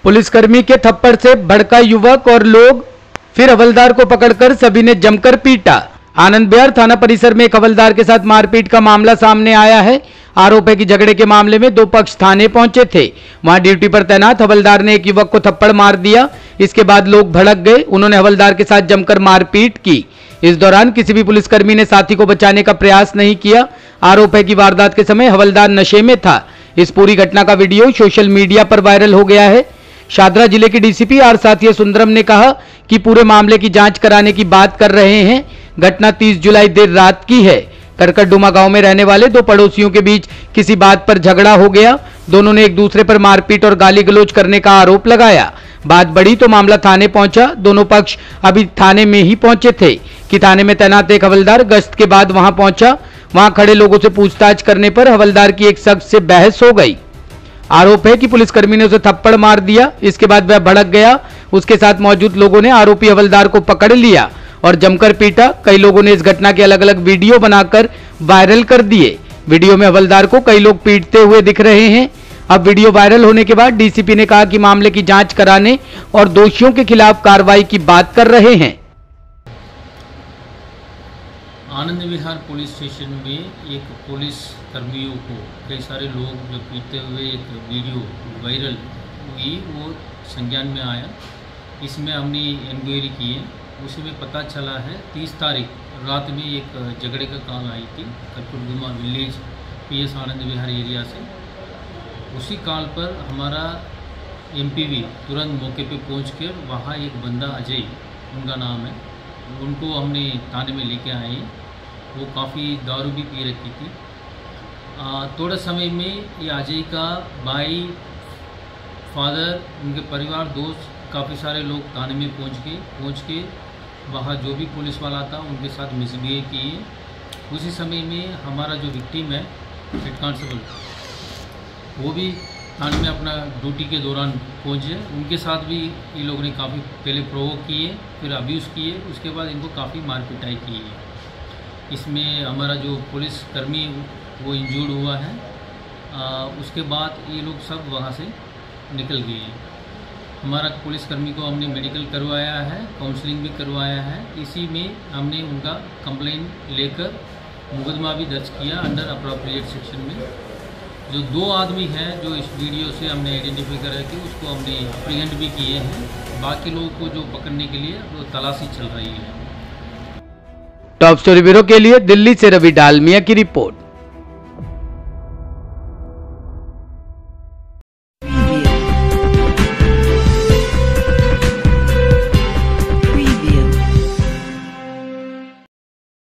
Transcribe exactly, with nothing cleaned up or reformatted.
पुलिसकर्मी के थप्पड़ से भड़का युवक और लोग, फिर हवलदार को पकड़कर सभी ने जमकर पीटा। आनंद विहार थाना परिसर में एक हवलदार के साथ मारपीट का मामला सामने आया है। आरोप है कि झगड़े के मामले में दो पक्ष थाने पहुंचे थे। वहां ड्यूटी पर तैनात हवलदार ने एक युवक को थप्पड़ मार दिया। इसके बाद लोग भड़क गए। उन्होंने हवलदार के साथ जमकर मारपीट की। इस दौरान किसी भी पुलिसकर्मी ने साथी को बचाने का प्रयास नहीं किया। आरोप है कि वारदात के समय हवलदार नशे में था। इस पूरी घटना का वीडियो सोशल मीडिया पर वायरल हो गया है। शादरा जिले के डीसीपी आर साथिया सुंदरम ने कहा कि पूरे मामले की जांच कराने की बात कर रहे हैं। घटना तीस जुलाई देर रात की है। करकटडुमा गांव में रहने वाले दो पड़ोसियों के बीच किसी बात पर झगड़ा हो गया। दोनों ने एक दूसरे पर मारपीट और गाली गलौज करने का आरोप लगाया। बात बढ़ी तो मामला थाने पहुंचा। दोनों पक्ष अभी थाने में ही पहुंचे थे कि थाने में तैनात एक हवलदार गश्त के बाद वहां पहुंचा। वहां खड़े लोगों से पूछताछ करने पर हवलदार की एक शख्स से बहस हो गई। आरोप है कि पुलिसकर्मी ने उसे थप्पड़ मार दिया। इसके बाद वह भड़क गया। उसके साथ मौजूद लोगों ने आरोपी हवलदार को पकड़ लिया और जमकर पीटा। कई लोगों ने इस घटना के अलग अलग वीडियो बनाकर वायरल कर दिए। वीडियो में हवलदार को कई लोग पीटते हुए दिख रहे हैं। अब वीडियो वायरल होने के बाद डीसीपी ने कहा कि मामले की जांच कराने और दोषियों के खिलाफ कार्रवाई की बात कर रहे हैं। आनंद विहार पुलिस स्टेशन में एक पुलिस कर्मियों को कई सारे लोग जो पीटते हुए एक वीडियो वायरल हुई, वो संज्ञान में आया। इसमें हमने इंक्वायरी की है। उसी में पता चला है तीस तारीख रात में एक झगड़े का कॉल आई थी Karkardooma village PS Anand Vihar area से। उसी कॉल पर हमारा एमपीवी तुरंत मौके पे पहुंचकर वहाँ एक बंदा अजय उनका नाम है, उनको हमने थाने में लेके आए। वो काफ़ी दारू भी पी रखी थी। आ, थोड़ा समय में ये अजय का भाई, फादर, उनके परिवार, दोस्त, काफ़ी सारे लोग थाने में पहुंच गए। पहुंच के वहाँ जो भी पुलिस वाला था उनके साथ मिसबिहेव किए। उसी समय में हमारा जो विक्टिम है हेड कांस्टेबल, वो भी थाने में अपना ड्यूटी के दौरान पहुंचे। उनके साथ भी ये लोगों ने काफ़ी पहले प्रोवोक किए, फिर अब्यूज़ किए। उसके बाद इनको काफ़ी मारपिटाई की है। इसमें हमारा जो पुलिस कर्मी वो इंजर्ड हुआ है। आ, उसके बाद ये लोग सब वहाँ से निकल गए हैं। हमारा पुलिसकर्मी को हमने मेडिकल करवाया है, काउंसलिंग भी करवाया है। इसी में हमने उनका कंप्लेन लेकर मुकदमा भी दर्ज किया अंडर अप्रोप्रिएट सेक्शन में। जो दो आदमी हैं जो इस वीडियो से हमने आइडेंटिफाई करा कि उसको हमने अप्रीहेंड भी किए हैं। बाकी लोगों को जो पकड़ने के लिए वो तलाशी चल रही है। टॉप स्टोरी ब्यूरो के लिए दिल्ली से रवि डालमिया की रिपोर्ट।